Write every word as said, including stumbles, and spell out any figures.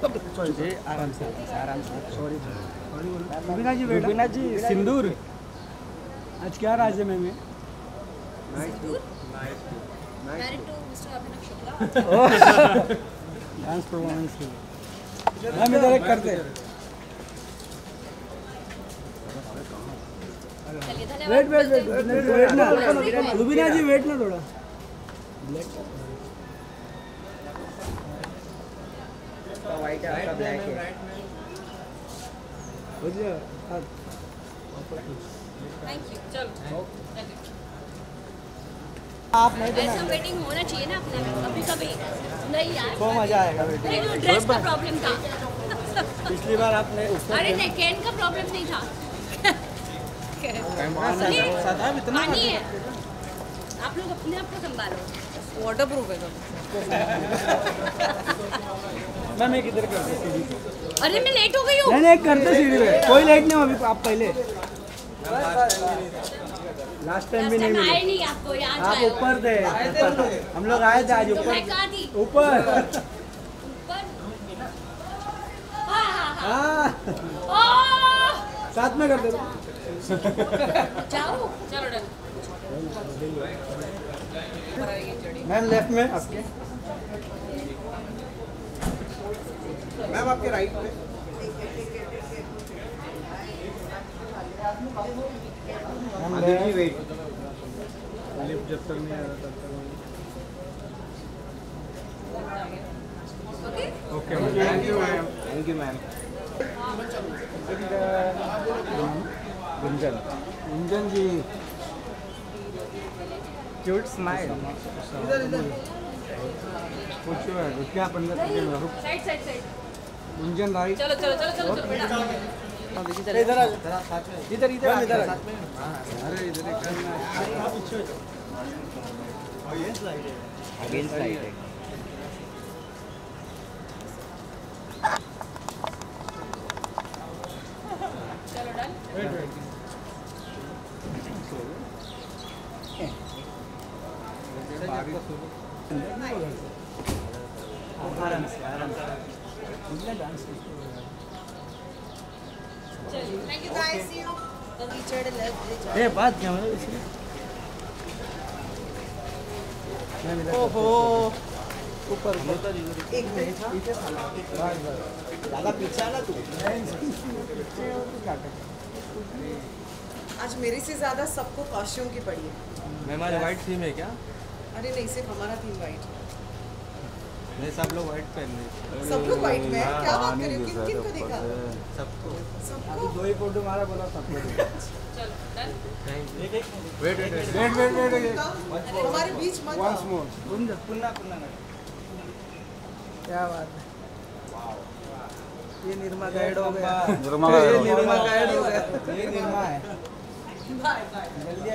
जी आराम से आराम से सॉरी रुबीना जी बेटा रुबीना जी सिंदूर आज क्या राज है मैम डांस परफॉर्मेंस के लिए हम इधर एक करते हैं वेट वेट वेट वेट ना रुबीना जी वेट ना थोड़ा वाइट है आपका ब्लैक है थैंक यू चलो आप नहीं तो ऐसा वेटिंग होना चाहिए ना अपने कभी कभी नहीं यार बहुत मजा आएगा वेटिंग नहीं वो ड्रेस का प्रॉब्लम था पिछली बार आपने अरे नहीं कैन का प्रॉब्लम नहीं था पानी है आप लोग अपने आप को संभालो वाटर प्रूफ है मैम एक इधर करते सीढ़ी पे अरे मैं लेट हो गई हूँ नहीं नहीं करते सीढ़ी पे कोई लेट नहीं हो अभी आप पहले लास्ट टाइम भी नहीं मिले आए नहीं आपको याद आप ऊपर थे हम लोग आए थे आज ऊपर मैं कहाँ थी ऊपर ऊपर हाँ हाँ हाँ हाँ साथ में करते जाओ चलो डन मैम लेफ्ट में आपके मैम आपके राइट में मैम जी वेट लिफ्ट जब तक नहीं आ रहा तब तक okay okay thank you ma'am thank you ma'am Gunjan Gunjan ji cute smile इधर इधर कुछ है क्या पंद्रह सेकंड रुक side side side Gunjan right चलो चलो चलो चलो चलो बेटा इधर आ इधर इधर इधर साथ में अरे इधर एक करना पीछे और ये स्लाइड है अगेन स्लाइड है चलो डन वेट वेट आराम से आराम से डांस चलो Thank you guys. See you. The featured left. ए बात क्या मतलब इसमें मैं इधर ओहो ऊपर एक मिनट हाँ ज़्यादा पीछे ना तू आज मेरे से ज्यादा सबको कॉस्ट्यूम की पड़ी है मैम आज वाइट थीम है क्या अरे नहीं सिर्फ हमारा थीम वाइट नहीं सब लोग वाइट पहन रहे सब लोग वाइट में है क्या बात कर रहे हो किन किन को देखा सबको सबको दो ही फोटो मारा बोला सबको चलो done wait wait wait wait wait wait हमारे बीच मत वंस आओ। मोर पुन्ना पुन्ना पुन्ना क्या बात है ये निर्मा गाइड हो गया निर्मा ये निर्मा गाइड हो गया ये निर्मा है बाय बाय